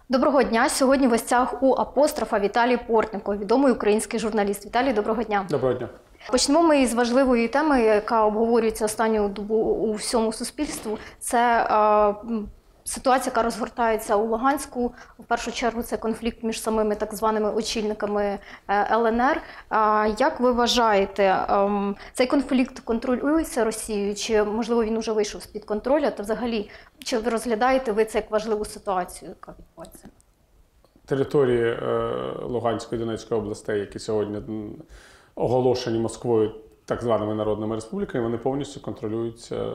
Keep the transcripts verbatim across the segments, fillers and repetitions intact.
Доброго дня. Сьогодні в гостях у апострофа Віталій Портников, відомий український журналіст. Віталій, доброго дня. Доброго дня. Почнемо ми із важливої теми, яка обговорюється останню добу у всьому суспільству. Це е, ситуація, яка розгортається у Луганську. В першу чергу це конфлікт між самими так званими очільниками Л Н Р. Е, як ви вважаєте, е, цей конфлікт контролюється Росією, чи, можливо, він вже вийшов з-під контролю? Та взагалі, чи ви розглядаєте ви це як важливу ситуацію, яка відбувається? Території е, Луганської і Донецької областей, які сьогодні оголошені Москвою так званими народними республіками, вони повністю контролюються е,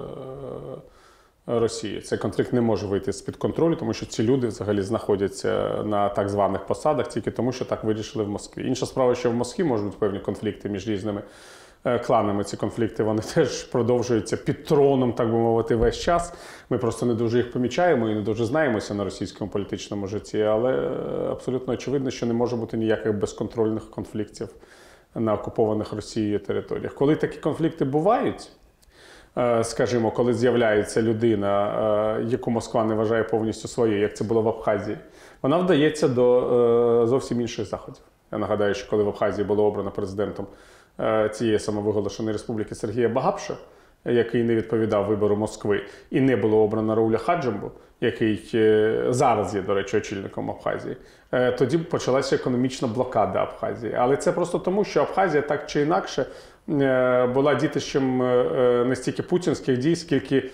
Росією. Цей конфлікт не може вийти з-під контролю, тому що ці люди взагалі знаходяться на так званих посадах тільки тому, що так вирішили в Москві. Інша справа, що в Москві можуть бути певні конфлікти між різними кланами. Ці конфлікти, вони теж продовжуються під троном, так би мовити, весь час. Ми просто не дуже їх помічаємо і не дуже знаємося на російському політичному житті, але абсолютно очевидно, що не може бути ніяких безконтрольних конфліктів на окупованих Росією територіях. Коли такі конфлікти бувають, скажімо, коли з'являється людина, яку Москва не вважає повністю своєю, як це було в Абхазії, вона вдається до зовсім інших заходів. Я нагадаю, що коли в Абхазії було обрано президентом цієї самовиголошеної республіки Сергія Багапша, який не відповідав вибору Москви, і не було обрано Рауля Хаджимбу, який зараз є, до речі, очільником Абхазії, тоді почалася економічна блокада Абхазії. Але це просто тому, що Абхазія так чи інакше була дітищем не стільки путінських дій, скільки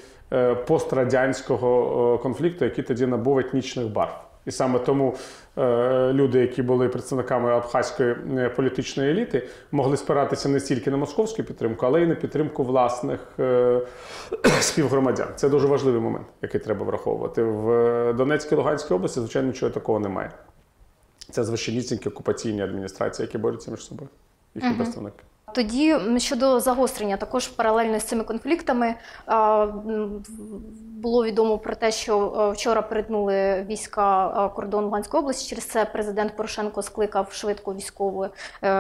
пострадянського конфлікту, який тоді набув етнічних барв. І саме тому е, люди, які були представниками абхазької політичної еліти, могли спиратися не стільки на московську підтримку, але й на підтримку власних е, співгромадян. Це дуже важливий момент, який треба враховувати. В Донецькій і Луганській області, звичайно, нічого такого немає. Це звичайнісінькі окупаційні адміністрації, які борються між собою, їхні Угу. представники. Тоді щодо загострення, також паралельно з цими конфліктами було відомо про те, що вчора перетнули війська кордон Луганської області. Через це президент Порошенко скликав швидко військовий,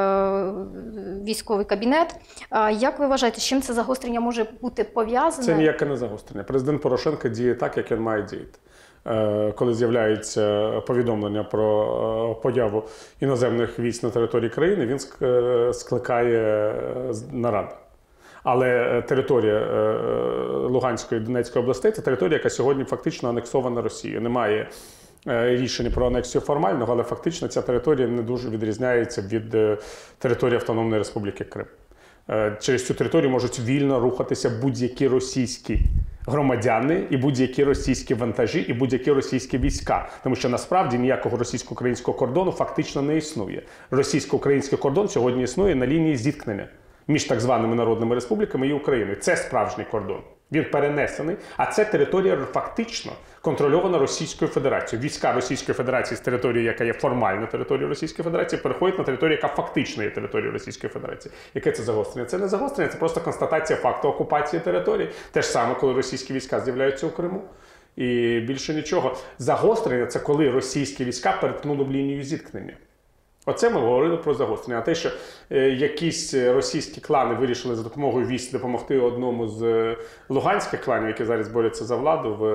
військовий кабінет. Як ви вважаєте, з чим це загострення може бути пов'язане? Це ніяке не загострення. Президент Порошенко діє так, як він має діяти. Коли з'являється повідомлення про появу іноземних військ на території країни, він скликає нараду. Але територія Луганської і Донецької областей – це територія, яка сьогодні фактично анексована Росією. Немає рішення про анексію формального, але фактично ця територія не дуже відрізняється від території Автономної Республіки Крим. Через цю територію можуть вільно рухатися будь-які російські громадяни і будь-які російські вантажі, і будь-які російські війська. Тому що насправді ніякого російсько-українського кордону фактично не існує. Російсько-український кордон сьогодні існує на лінії зіткнення між так званими народними республіками і Україною. Це справжній кордон. Він перенесений, а це територія фактично контрольована Російською Федерацією. Війська Російської Федерації з території, яка є формально територією Російської Федерації, переходять на територію, яка фактично є територією Російської Федерації. Яке це загострення? Це не загострення, це просто констатація факту окупації території. Те ж саме, коли російські війська з'являються у Криму. І більше нічого. Загострення – це коли російські війська перетнули в лінію зіткнення. Оце ми говорили про загострення. А те, що е, якісь російські клани вирішили за допомогою військ допомогти одному з е, луганських кланів, які зараз борються за владу в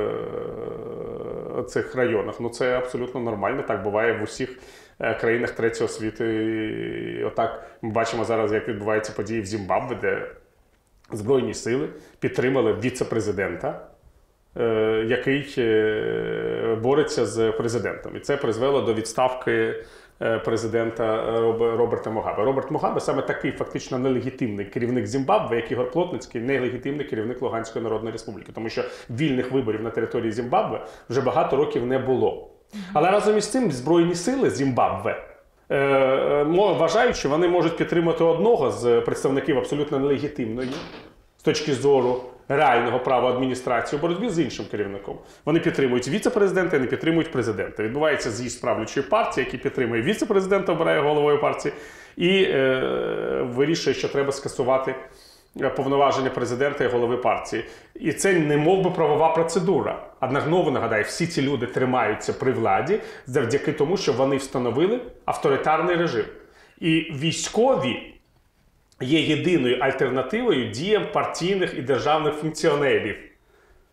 е, цих районах, ну це абсолютно нормально. Так буває в усіх е, країнах третього світу. І отак ми бачимо зараз, як відбуваються події в Зімбабве, де Збройні сили підтримали віце-президента, е, який е, бореться з президентом. І це призвело до відставки президента Роберта Мугабе. Роберт Мугабе саме такий фактично нелегітимний керівник Зімбабве, як Ігор Плотницький, нелегітимний керівник Луганської Народної Республіки. Тому що вільних виборів на території Зімбабве вже багато років не було. Але разом із цим Збройні сили Зімбабве е, вважають, що вони можуть підтримати одного з представників абсолютно нелегітимної з точки зору реального права адміністрації у боротьбі з іншим керівником. Вони підтримують віце-президента і не підтримують президента. Відбувається з'їзд правлячої партії, який підтримує віце-президента, обирає головою партії, і е, вирішує, що треба скасувати повноваження президента і голови партії. І це не мов би правова процедура. Однак, знову нагадаю, всі ці люди тримаються при владі завдяки тому, що вони встановили авторитарний режим. І військові є єдиною альтернативою діям партійних і державних функціонерів.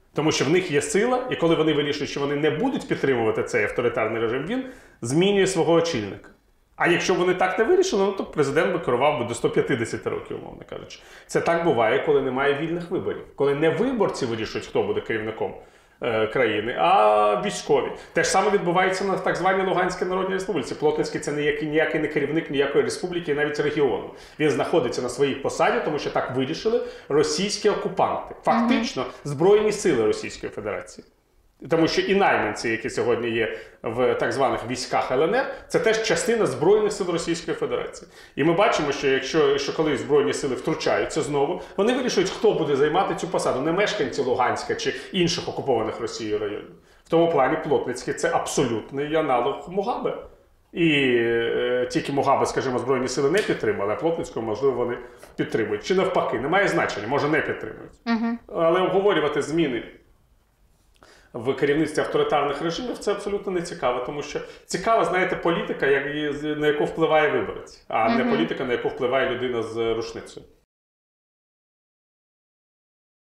Тому що в них є сила, і коли вони вирішують, що вони не будуть підтримувати цей авторитарний режим, він змінює свого очільника. А якщо б вони так не вирішили, ну, то президент би керував би до сто п'ятдесят років, умовно кажучи. Це так буває, коли немає вільних виборів. Коли не виборці вирішують, хто буде керівником е, країни, а військові. Те ж саме відбувається на так званій Луганській Народній Республіці. Плотницький – це ніякий, ніякий не керівник ніякої республіки, навіть регіону. Він знаходиться на своїй посаді, тому що так вирішили російські окупанти. Фактично, Збройні сили Російської Федерації. Тому що і найманці, які сьогодні є в так званих військах Л Н Р, це теж частина Збройних сил Російської Федерації. І ми бачимо, що якщо що коли Збройні сили втручаються знову, вони вирішують, хто буде займати цю посаду. Не мешканці Луганська чи інших окупованих Росією районів. В тому плані Плотницький – це абсолютний аналог Мугабе. І е, тільки Мугабе, скажімо, Збройні сили не підтримали, а Плотницького, можливо, вони підтримують. Чи навпаки, немає значення, може не підтримують. Угу. Але обговорювати зміни в керівництві авторитарних режимів це абсолютно не цікаво, тому що цікава, знаєте, політика, як, на яку впливає виборець, а не політика, на яку впливає людина з рушницею.